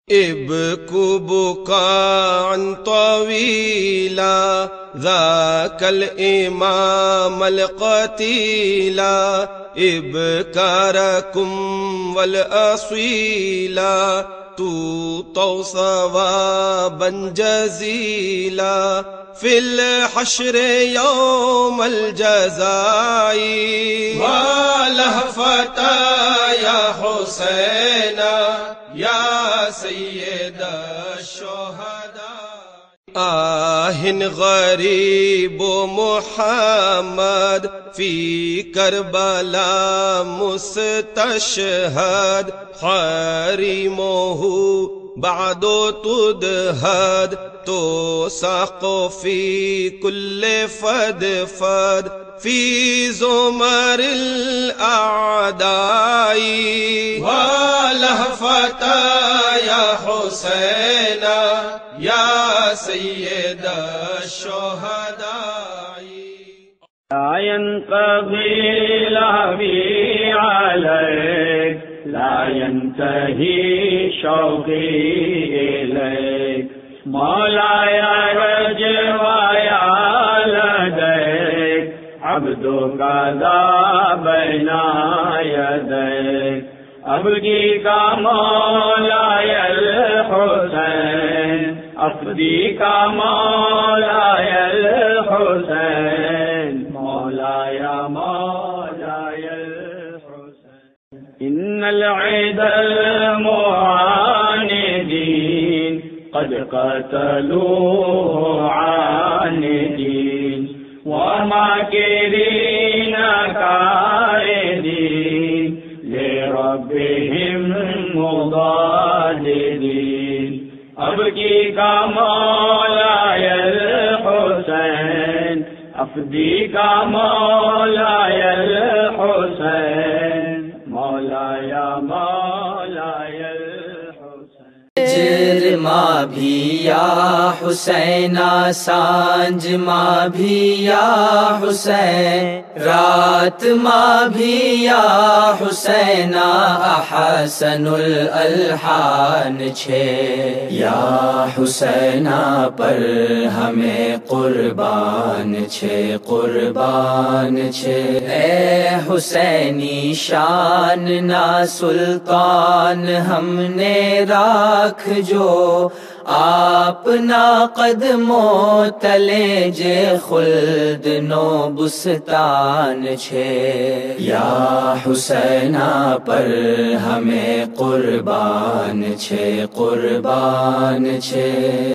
ابكوا بكاء طويلا ذاك الإمام القتيلا إبكاركم والأصيلا توطوا ثوابا جزيلا في الحشر يوم الجزاء ولهفتا يا حسين يا سيد الشهداء غريب محمد في كربلاء مستشهد حريمه بعد تدهد تساق في كل فدفد في زمر الأعداء ولهفتا يا حسين يا سيد الشهداء لا ينقضي لهبي عليك لا ينتهي شوقي إليك مولاي رجوي لديك عبدك ذا بين يديك أبكيك مولاي الحسين أفديك مولاي الحسين مولاي الحسين إن العيد المعاندين قد قتلوا عاندين وماكرين كائدين لربهم مضادين أبكيك مولاي الحسين أفديك مولاي الحسين مولاي الحسين جرما بھی یا حسین سانج ماں بھی یا حسین رات ماں بھی یا حسین احسن الالحان چھے یا حسین پر ہمیں قربان چھے اے حسینی شان نا سلطان ہم نے راکھ جو آپ نا قدموں تلے جے خلد نو بستان چھے یا حسین پر ہمیں قربان چھے